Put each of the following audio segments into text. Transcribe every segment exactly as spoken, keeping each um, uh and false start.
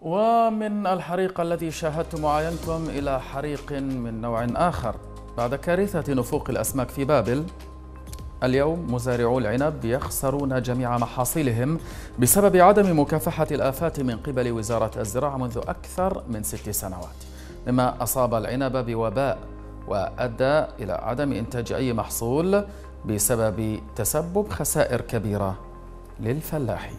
ومن الحريق الذي شاهدتم وعاينتم إلى حريق من نوع آخر بعد كارثة نفوق الأسماك في بابل. اليوم مزارعو العنب يخسرون جميع محاصيلهم بسبب عدم مكافحة الآفات من قبل وزارة الزراعة منذ أكثر من ست سنوات، مما أصاب العنب بوباء وأدى إلى عدم إنتاج أي محصول بسبب تسبب خسائر كبيرة للفلاحين.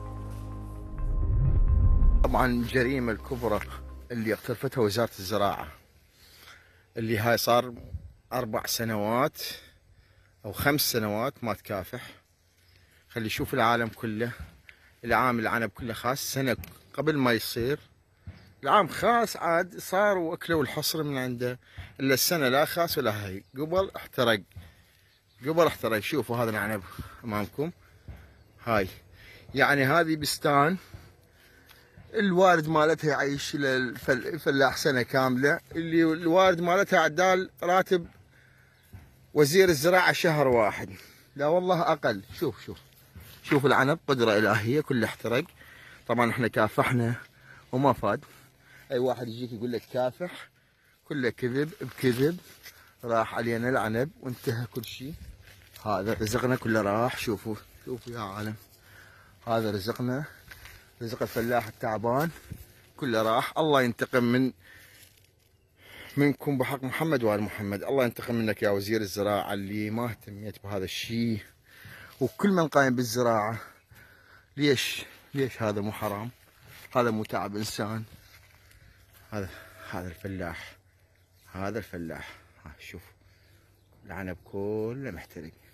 طبعا الجريمة الكبرى اللي اقترفتها وزارة الزراعة، اللي هاي صار أربع سنوات أو خمس سنوات ما تكافح. خلي يشوف العالم كله، العام العنب كله خاس، سنة قبل ما يصير العام خاس عاد صار وأكلوا الحصر من عنده، إلا السنة لا خاس ولا هاي. قبل احترق، قبل احترق. شوفوا هذا العنب أمامكم، هاي يعني هذه بستان الوارد مالتها يعيش للفلاح سنة كاملة، اللي الوارد مالتها عدال راتب وزير الزراعة شهر واحد، لا والله أقل. شوف شوف شوف العنب، قدرة إلهية، كله احترق. طبعا احنا كافحنا وما فاد. أي واحد يجيك يقول لك كافح، كله كذب بكذب. راح علينا العنب وانتهى كل شيء. هذا رزقنا كله راح. شوفوا شوفوا يا عالم، هذا رزقنا، رزق الفلاح التعبان كله راح. الله ينتقم من منكم بحق محمد وآل محمد. الله ينتقم منك يا وزير الزراعة اللي ما اهتميت بهذا الشيء، وكل من قايم بالزراعة. ليش ليش هذا مو حرام؟ هذا مو تعب إنسان؟ هذا هذا الفلاح، هذا الفلاح. ها شوف العنب كله محترق.